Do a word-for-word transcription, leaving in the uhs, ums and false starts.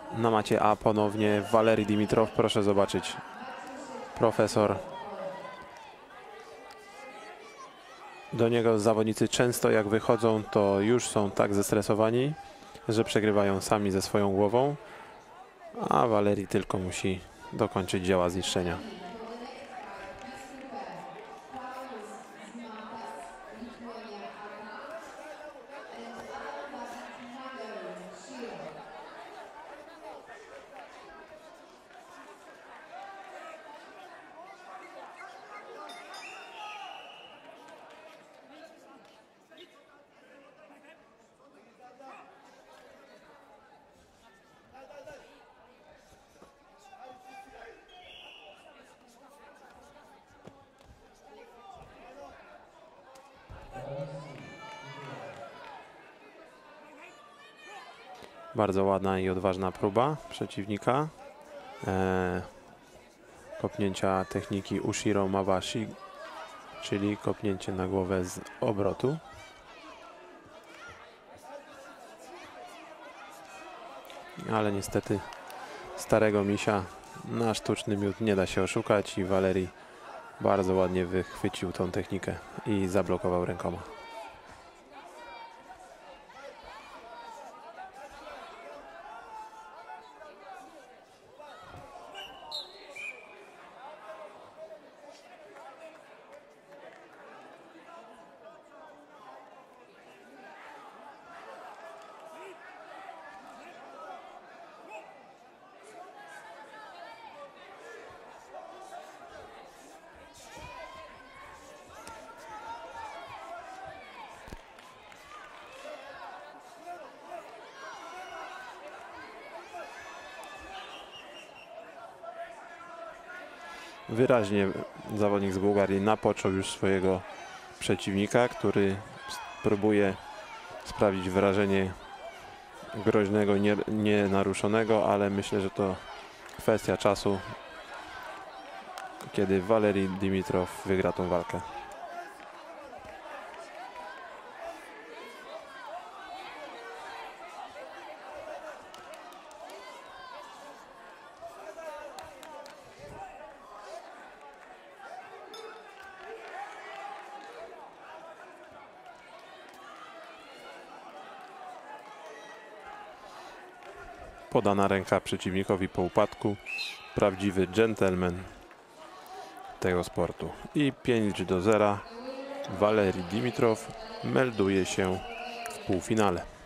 Na macie A ponownie Waleri Dimitrow. Proszę zobaczyć. Profesor. Do niego zawodnicy często jak wychodzą, to już są tak zestresowani, że przegrywają sami ze swoją głową, a Waleri tylko musi dokończyć dzieła zniszczenia. Bardzo ładna i odważna próba przeciwnika. Eee, kopnięcia techniki Ushiro Mawashi, czyli kopnięcie na głowę z obrotu. Ale niestety starego misia na sztuczny miód nie da się oszukać i Waleri bardzo ładnie wychwycił tą technikę i zablokował rękoma. Wyraźnie zawodnik z Bułgarii napoczął już swojego przeciwnika, który próbuje sprawić wrażenie groźnego, nie, nienaruszonego, ale myślę, że to kwestia czasu, kiedy Waleri Dimitrow wygra tą walkę. Podana ręka przeciwnikowi po upadku. Prawdziwy dżentelmen tego sportu. I pięć do zera. Waleri Dimitrow melduje się w półfinale.